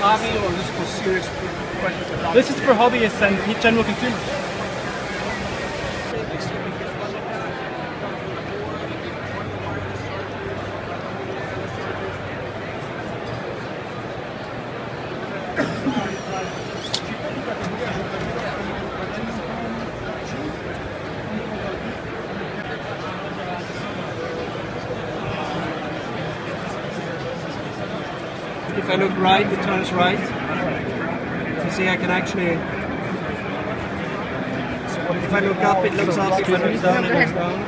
hobby or is this for serious questions? This is for hobbyists and general consumers. If I look right, it turns right. You see, I can actually. If I look up, it looks up. If I look down, it looks down.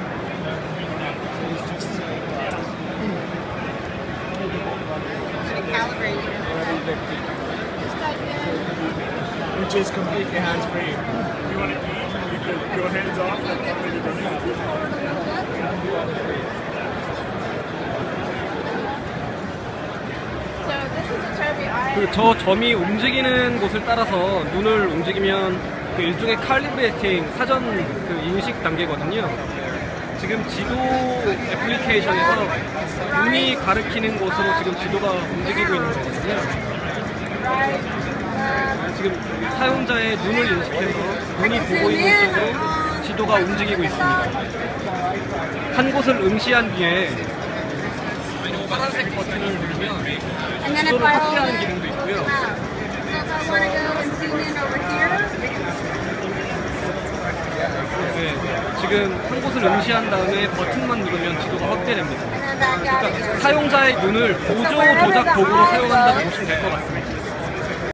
Which is completely hands-free. You want to eat? You could go hands off and maybe 저 점이 움직이는 곳을 따라서 눈을 움직이면 그 일종의 칼리브레이팅 사전 그 인식 단계거든요. 지금 지도 애플리케이션에서 눈이 가리키는 곳으로 지금 지도가 움직이고 있는 거거든요. 지금 사용자의 눈을 인식해서 눈이 보고 있는 쪽으로 지도가 움직이고 있습니다. 한 곳을 응시한 뒤에 파란색 버튼을 누르면 지도를 확대하는 기능도 있고요. 네, 지금 한 곳을 응시한 다음에 버튼만 누르면 지도가 확대됩니다. 그러니까 사용자의 눈을 보조 조작 도구로 사용한다고 보시면 될 것 같습니다.